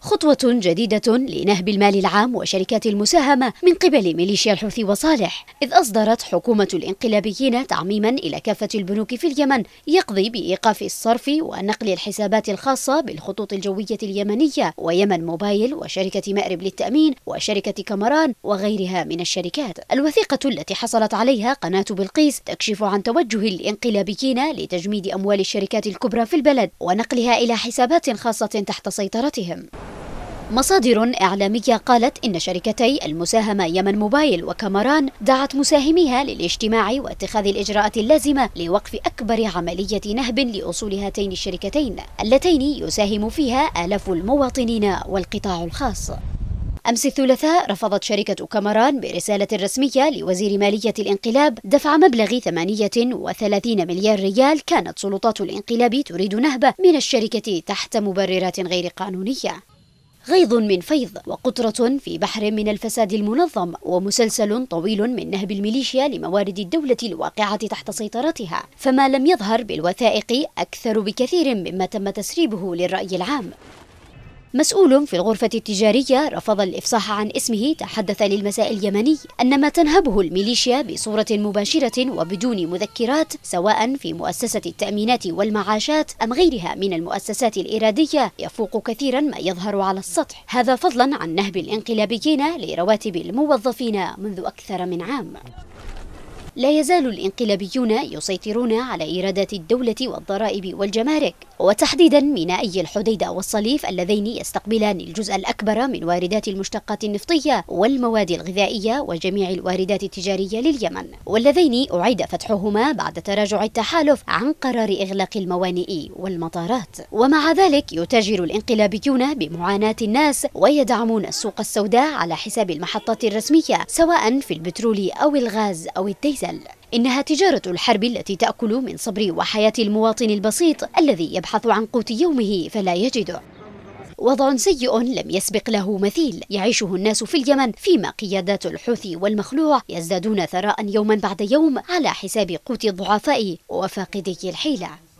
خطوة جديدة لنهب المال العام وشركات المساهمة من قبل ميليشيا الحوثي وصالح، إذ أصدرت حكومة الانقلابيين تعميما إلى كافة البنوك في اليمن يقضي بإيقاف الصرف ونقل الحسابات الخاصة بالخطوط الجوية اليمنية ويمن موبايل وشركة مأرب للتأمين وشركة كامران وغيرها من الشركات. الوثيقة التي حصلت عليها قناة بلقيس تكشف عن توجه الانقلابيين لتجميد أموال الشركات الكبرى في البلد ونقلها إلى حسابات خاصة تحت سيطرتهم. مصادر إعلامية قالت إن شركتي المساهمة يمن موبايل وكامران دعت مساهميها للاجتماع واتخاذ الإجراءات اللازمة لوقف أكبر عملية نهب لأصول هاتين الشركتين اللتين يساهم فيها آلاف المواطنين والقطاع الخاص. أمس الثلاثاء رفضت شركة كامران برسالة رسمية لوزير مالية الانقلاب دفع مبلغ 38 مليار ريال كانت سلطات الانقلاب تريد نهبه من الشركة تحت مبررات غير قانونية. غيظ من فيض وقطرة في بحر من الفساد المنظم ومسلسل طويل من نهب الميليشيا لموارد الدولة الواقعة تحت سيطرتها، فما لم يظهر بالوثائق أكثر بكثير مما تم تسريبه للرأي العام. مسؤول في الغرفة التجارية رفض الإفصاح عن اسمه تحدث للمساء اليمني أن ما تنهبه الميليشيا بصورة مباشرة وبدون مذكرات سواء في مؤسسة التأمينات والمعاشات أم غيرها من المؤسسات الإرادية يفوق كثيرا ما يظهر على السطح، هذا فضلا عن نهب الانقلابيين لرواتب الموظفين منذ أكثر من عام. لا يزال الانقلابيون يسيطرون على إيرادات الدولة والضرائب والجمارك، وتحديدا مينائي الحديدة والصليف اللذين يستقبلان الجزء الأكبر من واردات المشتقات النفطية والمواد الغذائية وجميع الواردات التجارية لليمن، واللذين أعيد فتحهما بعد تراجع التحالف عن قرار إغلاق الموانئ والمطارات. ومع ذلك يتاجر الانقلابيون بمعاناة الناس ويدعمون السوق السوداء على حساب المحطات الرسمية سواء في البترول أو الغاز أو الديزل. إنها تجارة الحرب التي تأكل من صبر وحياة المواطن البسيط الذي يبحث عن قوت يومه فلا يجده. وضع سيء لم يسبق له مثيل يعيشه الناس في اليمن، فيما قيادات الحوثي والمخلوع يزدادون ثراء يوما بعد يوم على حساب قوت الضعفاء وفاقدي الحيلة.